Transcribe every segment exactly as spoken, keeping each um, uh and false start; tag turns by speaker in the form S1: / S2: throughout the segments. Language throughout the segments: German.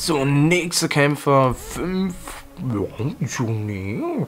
S1: So, nächster Kämpfer. Fünf. Ja, so nicht.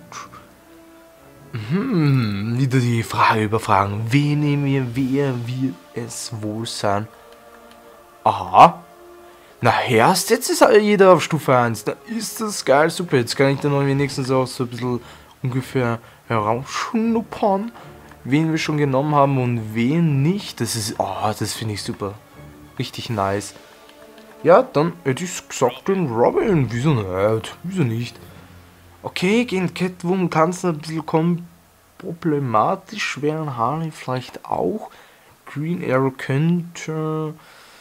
S1: Hm, wieder die Frage über Fragen. Wen nehmen wir? Wer wird es wohl sein? Aha. Na, erst jetzt ist jeder auf Stufe eins. Da ist das geil. Super, jetzt kann ich dann noch wenigstens auch so ein bisschen ungefähr herausschnuppern, wen wir schon genommen haben und wen nicht. Das ist, oh, das finde ich super. Richtig nice. Ja, dann hätte ich gesagt, den Robin. Wieso nicht? Wieso nicht? Okay, gegen Catwoman kann es ein bisschen kommen. Problematisch wären Harley vielleicht auch. Green Arrow könnte...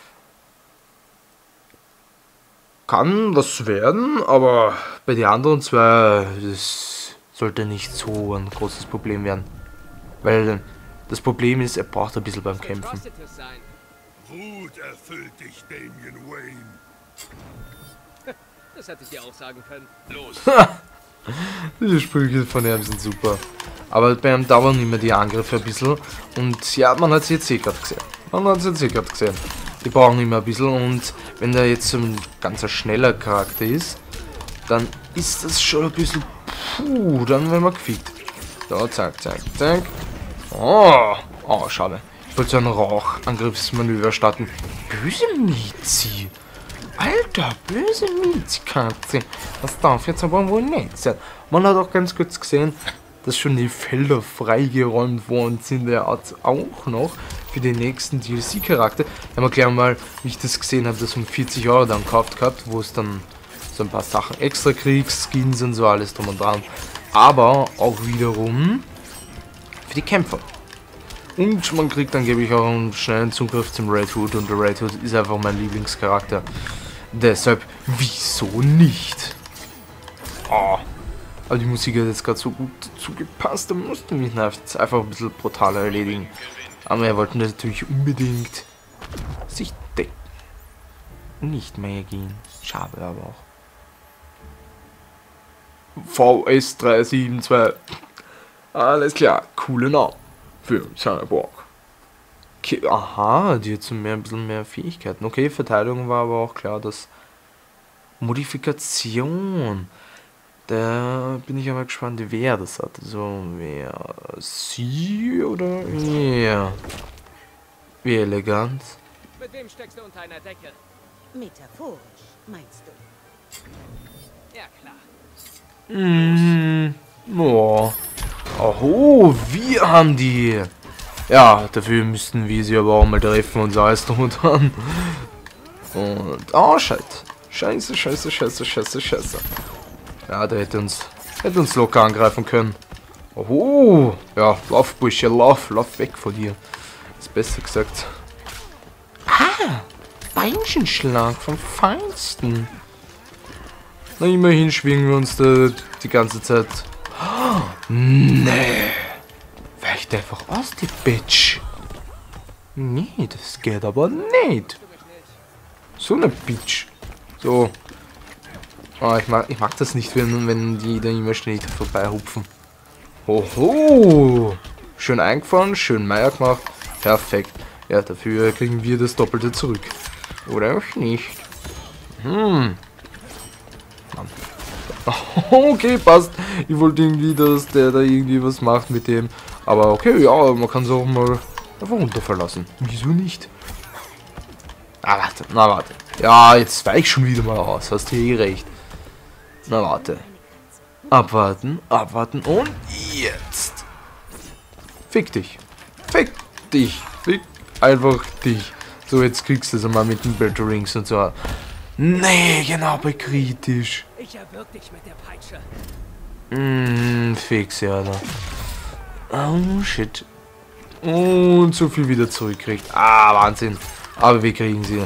S1: Kann was werden, aber bei den anderen zwei, das sollte nicht so ein großes Problem werden. Weil das Problem ist, er braucht ein bisschen beim Kämpfen.
S2: Wut erfüllt dich, Damian Wayne.
S3: Das hätte ich dir auch sagen können.
S2: Los.
S1: Diese Sprüche von ihm sind super. Aber bei ihm dauern immer die Angriffe ein bisschen. Und ja, man hat es jetzt eh gerade gesehen. Man hat es jetzt eh gerade gesehen. Die brauchen immer ein bisschen. Und wenn der jetzt so ein ganz schneller Charakter ist, dann ist das schon ein bisschen... Puh, dann werden wir gefickt. So, zack, zack, zack. Oh, oh, schade. Ich wollte so ein Rauchangriffsmanöver starten. Böse Miezi. Alter, böse Miezi-Katze. Das darf jetzt aber wohl nicht sein. Man hat auch ganz kurz gesehen, dass schon die Felder freigeräumt worden sind. Der hat auch noch für den nächsten D L C-Charakter. Haben wir gleich mal, wie ich das gesehen habe, das um vierzig Euro dann gekauft gehabt, wo es dann so ein paar Sachen extra kriegst, Skins und so, alles drum und dran. Aber auch wiederum für die Kämpfer. Und man kriegt dann, gebe ich, auch einen schnellen Zugriff zum Red Hood. Und der Red Hood ist einfach mein Lieblingscharakter. Deshalb, wieso nicht? Oh. Aber die Musik hat jetzt gerade so gut dazu gepasst. Da musste mich jetzt einfach ein bisschen brutaler erledigen. Aber wir wollten das natürlich unbedingt sich decken. Nicht mehr gehen. Schade aber auch. V S drei sieben zwei. Alles klar, coole Name für Cyborg. Okay, aha, die hat so mehr, ein bisschen mehr Fähigkeiten. Okay, Verteidigung war aber auch klar, dass Modifikation. Da bin ich aber gespannt, wer das hat. Also, wer sie oder er? Wie elegant.
S3: Mit wem steckst du unter einer Decke?
S4: Metaphorisch, meinst du?
S3: Ja, klar.
S1: Mmh, oh. Oh, wir haben die. Ja, dafür müssten wir sie aber auch mal treffen und so alles drum und dran. Und, oh, scheiße. Scheiße, scheiße, scheiße, scheiße, scheiße. Ja, der hätte uns, hätte uns locker angreifen können. Oh, ja, lauf, Bursche, lauf, lauf weg von dir. Ist besser gesagt. Ah, Beinchenschlag vom Feinsten. Na, immerhin schwingen wir uns da die ganze Zeit. Oh, nee. Weicht einfach aus, die Bitch. Nee, das geht aber nicht. So eine Bitch. So. Oh, ich mag, ich mag das nicht, wenn, wenn die da immer schnell vorbei hupfen. Hoho. Schön eingefahren, schön Meier gemacht. Perfekt. Ja, dafür kriegen wir das Doppelte zurück. Oder auch nicht. Hm. Mann. Okay, passt. Ich wollte irgendwie, dass der da irgendwie was macht mit dem. Aber okay, ja, man kann es auch mal einfach runterverlassen. Wieso nicht? Ah, warte, na warte. Ja, jetzt weich schon wieder mal aus. Hast du eh recht. Na warte. Abwarten, abwarten und jetzt. Fick dich. Fick dich. Fick einfach dich. So, jetzt kriegst du es einmal mit den Battle Rings und so. Nee, genau, bei kritisch.
S3: Ich erwürg dich mit der Peitsche.
S1: Mmm, fix, ja, da. Oh, shit. Und so viel wieder zurückkriegt. Ah, Wahnsinn. Aber wir kriegen sie.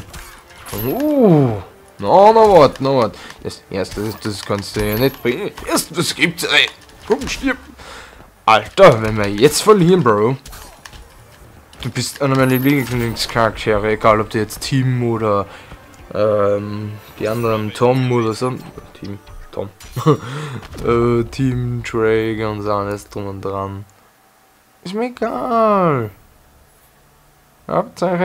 S1: Oh. No, no, what, no, what. Das erste, das, das kannst du ja nicht bringen. Das, das gibt's ja nicht. Komm, stirb. Alter, wenn wir jetzt verlieren, Bro. Du bist einer meiner Lieblingscharaktere, egal ob du jetzt Team oder ähm, die anderen Tom oder so. Team Tom. äh, Team Drake und so alles drum und dran. Ist mir egal. Hauptsache,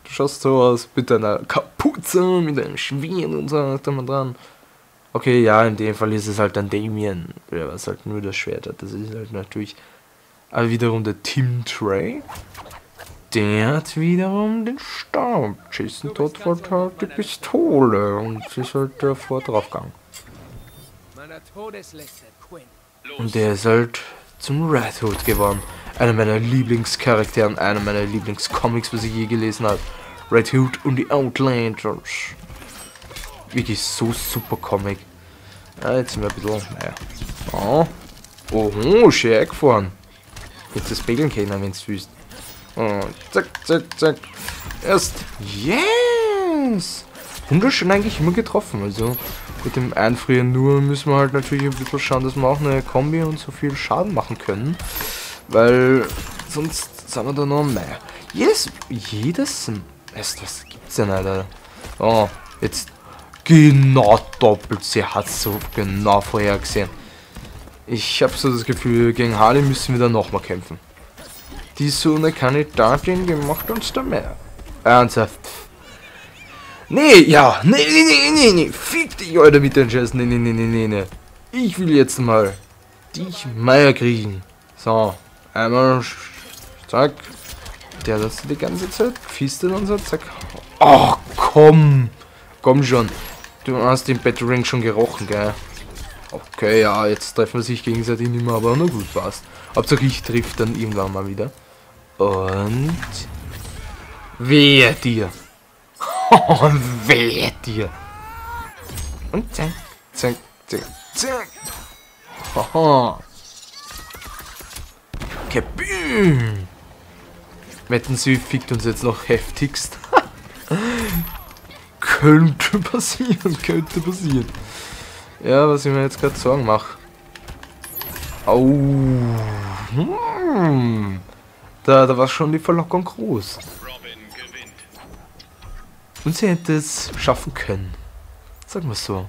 S1: Du schaust so aus mit deiner Kapuze, mit deinem Schwert und so dran. Okay, ja, in dem Fall ist es halt ein Damien, der was halt nur das Schwert hat. Das ist halt natürlich. Aber wiederum der Tim Trey. Der hat wiederum den Stab. Jason Todford hat die Pistole und ist halt davor draufgegangen.
S3: Meiner Todesliste, Quinn.
S1: Und der ist halt zum Red Hood geworden. Einer meiner Lieblingscharaktere, einer meiner Lieblingscomics, was ich je gelesen habe. Red Hood und die Outlanders. Wirklich so super Comic. Ja, jetzt sind wir ein bisschen, naja. Oh, oh, schön eingefahren. Jetzt das Pegeln können, wenn es willst. Oh, zack, zack, zack. Erst. Yes! Wunderschön eigentlich immer getroffen. Also mit dem Einfrieren nur müssen wir halt natürlich ein bisschen schauen, dass wir auch eine Kombi und so viel Schaden machen können. Weil sonst sind wir da noch mehr. Jedes, jedes, weißt du, was gibt's denn, Alter? Oh, jetzt genau doppelt. Sie hat so genau vorhergesehen. Ich habe so das Gefühl, gegen Harley müssen wir dann nochmal kämpfen. Die so eine Kandidatin, die macht uns da mehr. Ernsthaft. Nee, ja, nee, nee, nee, nee, nee. Fick dich, Alter, mit den Scheiß. Nee, nee, nee, nee, nee, nee. Ich will jetzt mal dich Meier kriegen. So, einmal, zack. Der das die ganze Zeit fistet und so, zack. Ach, komm. Komm schon. Du hast den Battering schon gerochen, gell? Okay, ja, jetzt treffen wir sich gegenseitig nicht mehr, aber na gut, passt. Hauptsache ich triff dann irgendwann mal wieder. Und... Wehe dir! Wehe dir! Und zack, zack, zack, zack! Haha! Kabüm! Wetten Sie, fickt uns jetzt noch heftigst? Könnte passieren, könnte passieren. Ja, was ich mir jetzt gerade Sorgen mache. Au. Hm. Da, da war schon die Verlockung groß. Und sie hätte es schaffen können. Sagen wir so.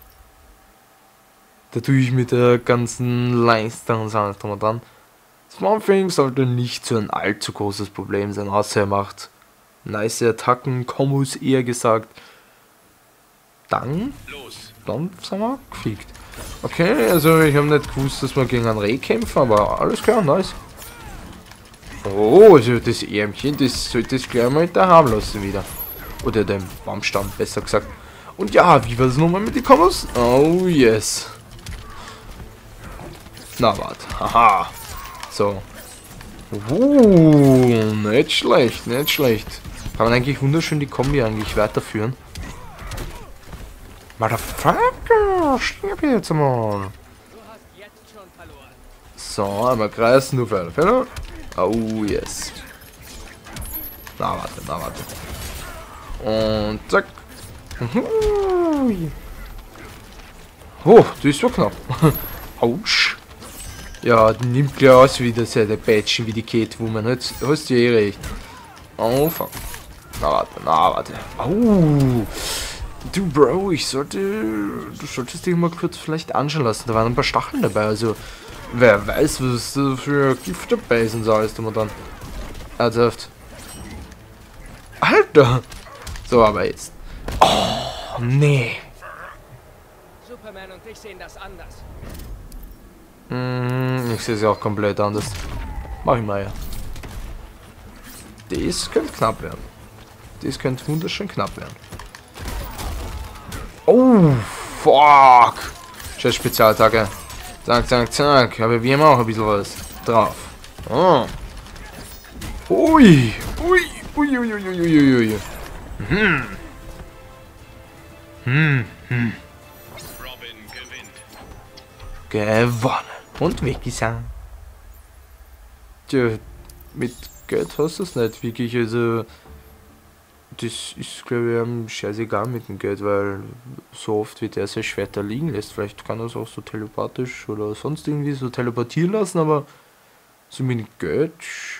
S1: Da tue ich mit der ganzen Leiste und so dran dran. Swamping sollte nicht so ein allzu großes Problem sein, außer er macht nice Attacken, Kombos eher gesagt. Dann, dann sind wir gefickt. Okay, also ich habe nicht gewusst, dass wir gegen einen Reh kämpfen, aber alles klar, nice. Oh, also das Ärmchen, das sollte ich gleich mal daheim lassen wieder. Oder den Baumstamm, besser gesagt. Und ja, wie war das nochmal mit den Kombos? Oh yes. Na warte, haha. So. Uh, nicht schlecht, nicht schlecht. Kann man eigentlich wunderschön die Kombi eigentlich weiterführen. Motherfucker, stirb jetzt mal. So, einmal kreisen, nur für alle Fälle. Oh yes. Na warte, na warte. Und zack. Oh, das ist so knapp. Autsch. Ja, die nimmt gleich aus wie das ja der Batchen wie die Catwoman. Jetzt hast du ja eh recht. Oh fuck. Na warte, na warte. Au. Du Bro, ich sollte. Du solltest dich mal kurz vielleicht anschauen lassen. Da waren ein paar Stacheln dabei, also wer weiß, was da für Gift dabei ist und so alles drum und dran. Ernsthaft. Alter! So, aber jetzt. Oh, nee.
S3: Superman und ich sehen das anders.
S1: Hm, ich sehe es ja auch komplett anders. Mach ich mal ja. Das könnte knapp werden. Das könnte wunderschön knapp werden. Oh, fuck. Scheiß Spezialattacke. Zack, zack, zack. Aber wir haben auch ein bisschen was drauf. Oh. Ui. Ui. Ui, ui, ui, ui, ui, ui. Hm. Hm, hm.
S2: Robin gewinnt.
S1: Gewonnen. Und weggesandt. Tja, mit Geld hast du es nicht wirklich, also das ist, glaube ich, am scheißegal mit dem Geld, weil so oft wie der sein Schwert da liegen lässt. Vielleicht kann er es auch so telepathisch oder sonst irgendwie so teleportieren lassen, aber so mit dem Geld,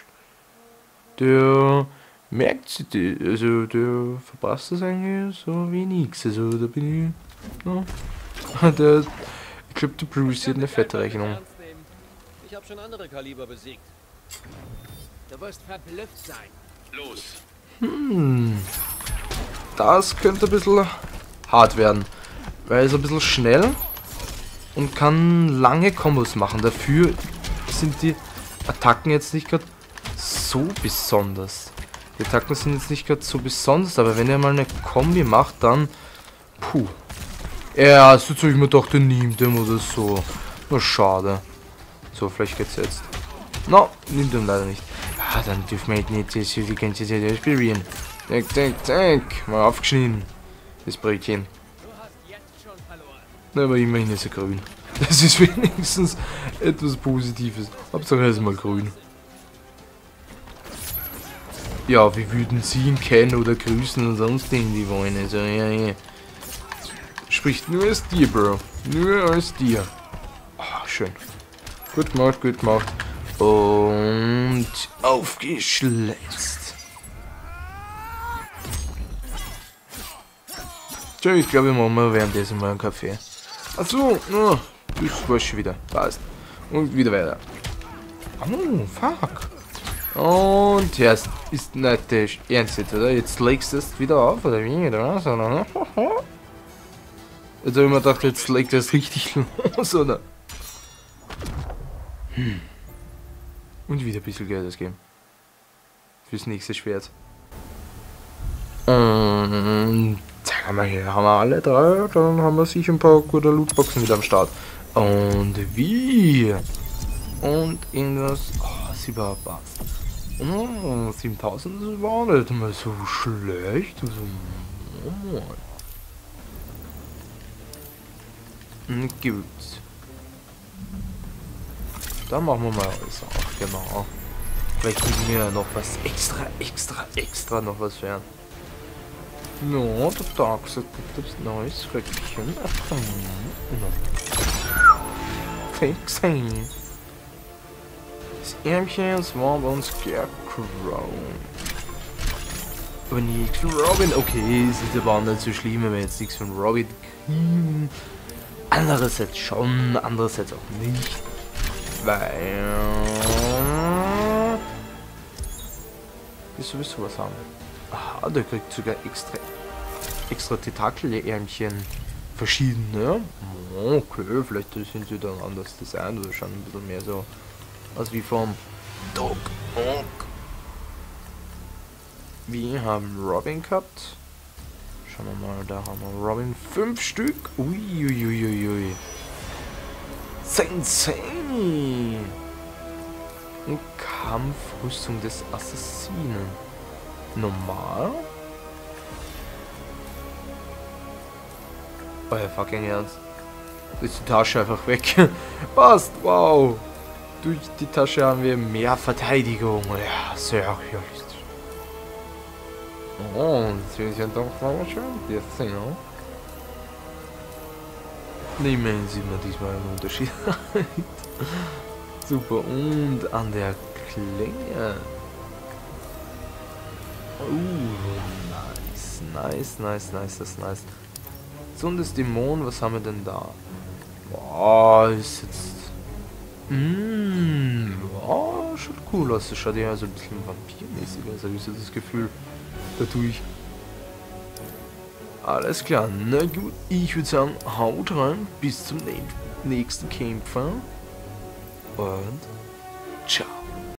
S1: der merkt sich die, also der verpasst das eigentlich so wie nix. Also da bin ich, no. der, ich glaube, der produziert eine fette Rechnung.
S5: Ich habe schon andere Kaliber besiegt.
S3: Du wirst verblüfft sein.
S2: Los.
S1: Hm. Das könnte ein bisschen hart werden. Weil er ist ein bisschen schnell und kann lange Kombos machen. Dafür sind die Attacken jetzt nicht gerade so besonders. Die Attacken sind jetzt nicht gerade so besonders, aber wenn er mal eine Kombi macht, dann... Puh. Ja, so habe ich mir gedacht, der nimmt dem oder so. Na, schade. So, vielleicht geht's jetzt. No, nimmt ihm leider nicht. Ah, dann dürfen wir nicht jetzt die ganze Zeit ausprobieren. Zack, zack, zack. Mal aufgeschnitten. Das Brötchen.
S3: Du hast jetzt schon verloren.
S1: Na, aber immerhin ist er grün. Das ist wenigstens etwas Positives. Hauptsache er ist mal grün. Ja, wie würden Sie ihn kennen oder grüßen und sonst irgendwie wollen? Also, ja, ja. Spricht nur als dir, Bro. Nur als dir. Ah, schön. Gut gemacht, gut gemacht. Und aufgeschlitzt. Tja, ich glaube, wir machen mal währenddessen mal einen Kaffee. Achso, no, das war schon wieder. Passt. Und wieder weiter. Oh, fuck. Und ja, es ist nicht der Ernst jetzt, oder? Jetzt legst du es wieder auf, oder wie? Oder was? Oder? Jetzt habe ich mir gedacht, jetzt legt er es richtig los, oder? Hm. Und wieder ein bisschen Geld ausgeben. Fürs nächste Schwert. Und sagen wir hier, haben wir alle drei, dann haben wir sicher ein paar gute Lootboxen wieder am Start. Und wie? Und irgendwas. Oh, sie war was. Oh, siebentausend, das war nicht mal so schlecht. Also, oh, gut. Dann machen wir mal alles auf, genau. Vielleicht kriegen wir noch was extra, extra, extra noch was fern. No, der Tag sagt, das neues Röckchen. Fixing. Das Ärmchen, das war bei uns Scarecrow. Aber nichts von Robin. Okay, es ist aber nicht so schlimm, wenn wir jetzt nichts von Robin kriegen. Andererseits schon, andererseits auch nicht. Weil... Wir sowieso was haben. Aha, der kriegt sogar extra... extra Tentakel-Ärmchen. Verschiedene. Okay, vielleicht sind sie dann anders designt oder schon ein bisschen mehr so... aus wie vom Dog Ock. Wir haben Robin gehabt. Schauen wir mal, da haben wir Robin fünf Stück. Uiuiuiui. Ui. Sensei. Und Kampfrüstung des Assassinen. Normal. Euer fucking Ernst. Ist die Tasche einfach weg. Passt, wow. Durch die Tasche haben wir mehr Verteidigung. Ja, sehr realistisch. Oh, das ist ja doch mal schön. Jetzt, ja. Nehmen Sie mal diesmal einen Unterschied. Super. Und an der Klinge. Oh, nice. Nice, nice, nice, das ist nice. So, und das Dämon, was haben wir denn da? Boah, ist jetzt... Mmh, oh, schaut cool aus. Das schaut ja so ein bisschen vampirmäßig aus, habe ich so das Gefühl. Dadurch. Alles klar, na gut. Ich würde sagen, haut rein. Bis zum nächsten Kämpfer. Und